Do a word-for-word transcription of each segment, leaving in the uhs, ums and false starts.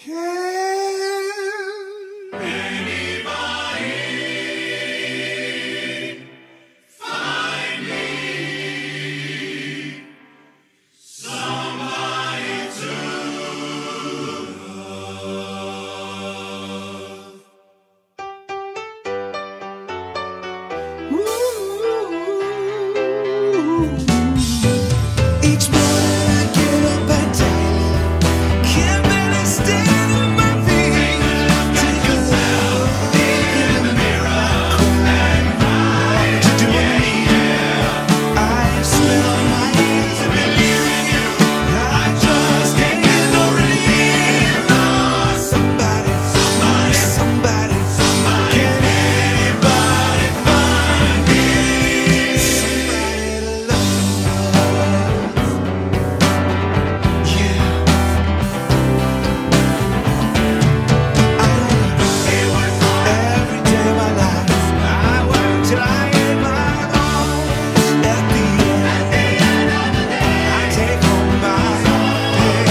Can anybody find me somebody to love? Ooh. Each morning I get up and can't barely stand on my feet. Take a look in the mirror and cry. What you doing? I smell my hands to believe in you. I just can't get no relief. Somebody, somebody, somebody, somebody. Can anybody find me somebody to love? Yeah. Every day of my life, I work till I hit my goals. At the end of the day, I take home my pay.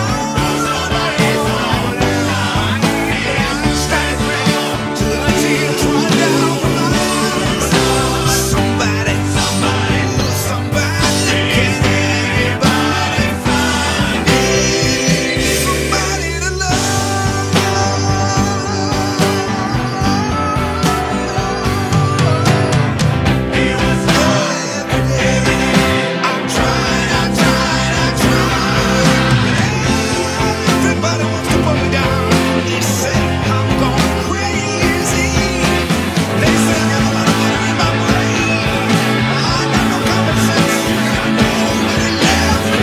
I stand till the tears run down my eyes. Somebody, somebody, somebody. Can anybody find me somebody to love? He was every day. I tried, I tried, I tried. Everybody wants to put me down. They say I'm going crazy. They say I'm a lot of water in my brain. I got no common sense. Nobody left me.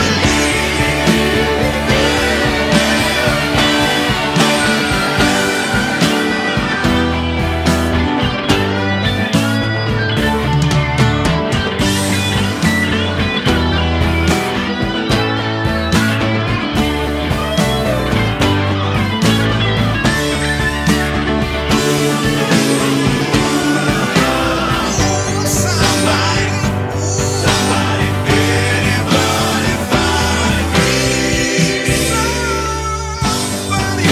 Somebody, somebody, anybody find me somebody,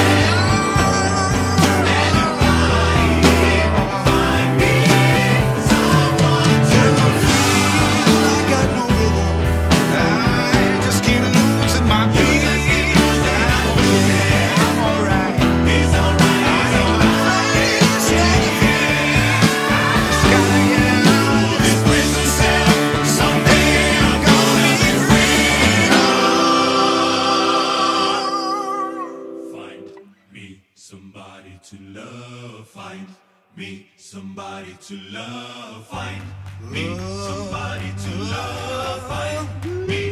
anybody find me someone to feel. I got no rhythm. I just keep losing my beat. I'm alright. He's alright. I'm alright. It's not a fear. Just gotta get out of this prison cell. Someday I'm gonna be free. Find me somebody to love. Find me somebody to love. Find me somebody to love. Find me